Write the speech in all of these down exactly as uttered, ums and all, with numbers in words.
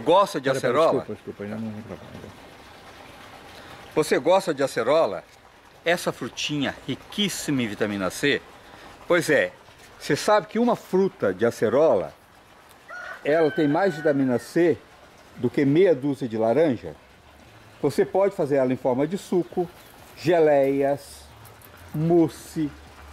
gosta de Pera, pera, acerola? desculpa, desculpa, ainda não vou pra cá. Você gosta de acerola? Essa frutinha riquíssima em vitamina C? Pois é, você sabe que uma fruta de acerola, ela tem mais vitamina C do que meia dúzia de laranja? Você pode fazer ela em forma de suco, geleias, mousse,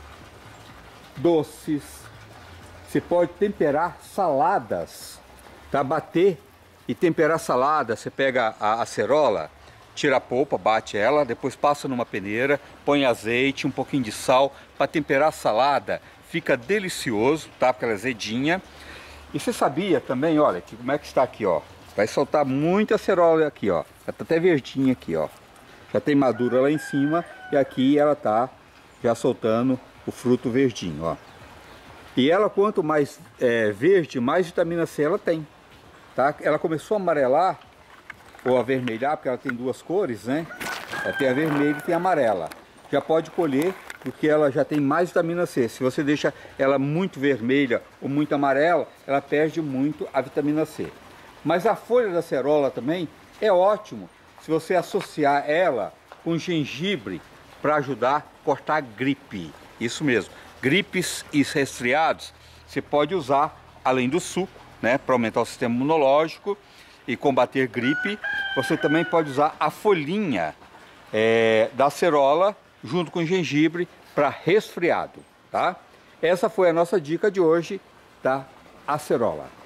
doces. Você pode temperar saladas, tá? Bater e temperar salada. Você pega a acerola, tira a polpa, bate ela, depois passa numa peneira, põe azeite, um pouquinho de sal para temperar a salada. Fica delicioso, tá? Porque ela é azedinha. E você sabia também, olha, que, como é que está aqui, ó. Vai soltar muita acerola aqui, ó. Já tá até verdinha aqui, ó. Já tem madura lá em cima e aqui ela tá já soltando o fruto verdinho, ó. E ela, quanto mais é, verde, mais vitamina C ela tem, tá? Ela começou a amarelar ou avermelhar, porque ela tem duas cores, né? Ela tem a vermelha e tem a amarela. Já pode colher, porque ela já tem mais vitamina C. Se você deixa ela muito vermelha ou muito amarela, ela perde muito a vitamina C. Mas a folha da acerola também é ótimo se você associar ela com gengibre para ajudar a cortar a gripe. Isso mesmo, gripes e resfriados, você pode usar, além do suco, né, para aumentar o sistema imunológico e combater gripe. Você também pode usar a folhinha é, da acerola junto com gengibre para resfriado, tá? Essa foi a nossa dica de hoje da acerola.